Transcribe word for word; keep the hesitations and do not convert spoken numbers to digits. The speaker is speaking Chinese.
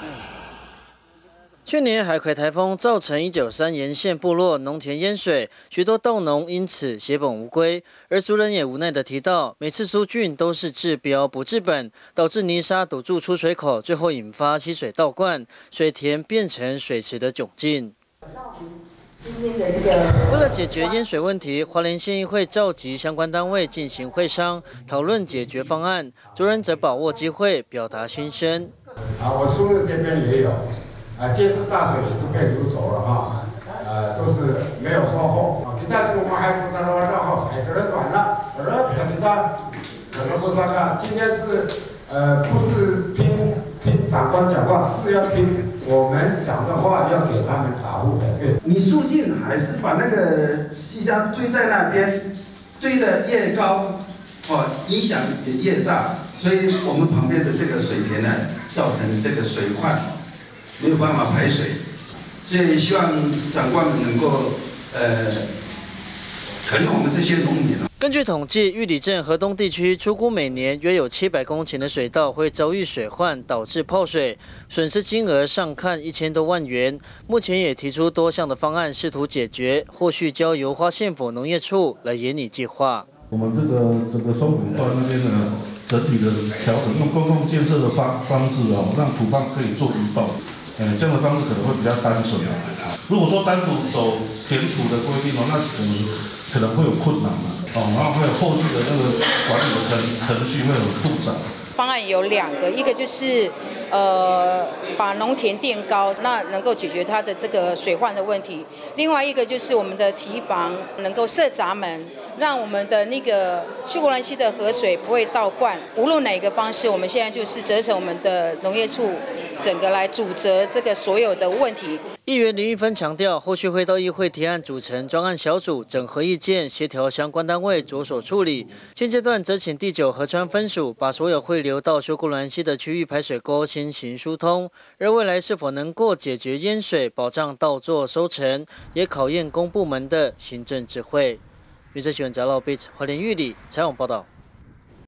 去年海葵台风造成一九三沿线部落农田淹水，许多稻农因此血本无归。而族人也无奈地提到，每次疏浚都是治标不治本，导致泥沙堵住出水口，最后引发溪水倒灌，水田变成水池的窘境。为了解决淹水问题，花莲县议会召集相关单位进行会商，讨论解决方案。族人则把握机会表达心声。 啊，我苏日这边也有。 啊，这次大水也是被流走了哈，呃，都是没有收获。啊，你但是我们还不知道账号谁是短了，我说肯定他可能不知道。今天是呃，不是听听长官讲话，是要听我们讲的话，要给他们答复的。对， 你肃静还是把那个溪沙堆在那边，堆得越高，哦，影响也越大。所以我们旁边的这个水田呢，造成这个水患。 没有办法排水，所以希望长官们能够呃可怜我们这些农民啊。 根据统计，玉里镇河东地区初估每年约有七百公顷的水稻会遭遇水患，导致泡水，损失金额上看一千多万元。目前也提出多项的方案，试图解决，后续交由花县府农业处来研拟计划。 我们这个整个松浦段那边呢，整体的调整，用公共建设的方方式哦，让土方可以做移动。 嗯，这样的方式可能会比较单纯啊。如果说单独走填土的规定哦，那可能可能会有困难嘛。哦，然后会有后续的那个管理的程程序会很复杂。 方案有两个，一个就是呃把农田垫高，那能够解决它的这个水患的问题；另外一个就是我们的堤防能够设闸门，让我们的那个秀姑峦溪的河水不会倒灌。无论哪个方式，我们现在就是责成我们的农业处。 整个来主责这个所有的问题。 议员林玉芬强调，后续会到议会提案组成专案小组，整合意见，协调相关单位着手处理。现阶段则请第九河川分署把所有汇流到秀姑峦溪的区域排水沟先行疏通，而未来是否能够解决淹水、保障稻作收成，也考验公部门的行政智慧。绿色新闻杂报，花莲玉里采访报道。